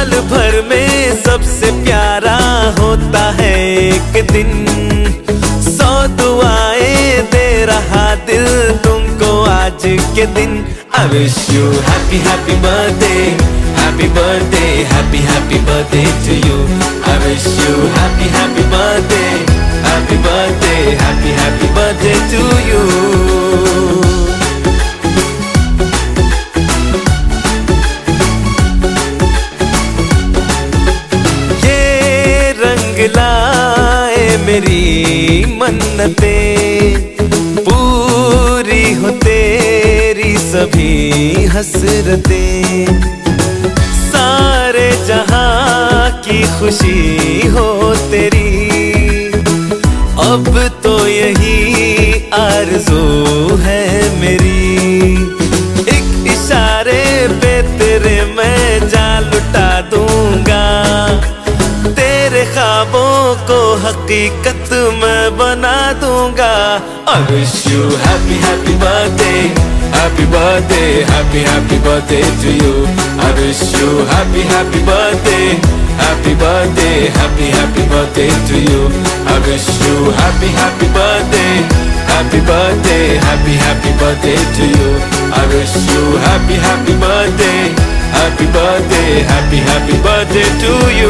साल भर में सबसे प्यारा होता है एक दिन, 100 दुआएं दे रहा दिल तुमको आज के दिन। I wish you happy happy birthday, happy birthday, happy happy birthday to you. I wish you happy happy birthday, happy birthday, happy happy birthday to you. ये रंग लाए मेरी मन्नतें, पूरी हो तेरी सभी हसरतें, सारे जहां की खुशी हो तेरी, अब तो यही आरज़ू है मेरी। एक इशारे पे तेरे मैं जान लुटा दूंगा, तेरे ख्वाबों को हकीकत मैं बना दूंगा। I wish you happy happy birthday, happy birthday, happy happy birthday to you. I wish you happy happy birthday, happy birthday, happy happy birthday to you. I wish you happy happy birthday, happy birthday, happy happy birthday to you. I wish you happy happy birthday, happy birthday, happy happy birthday to you.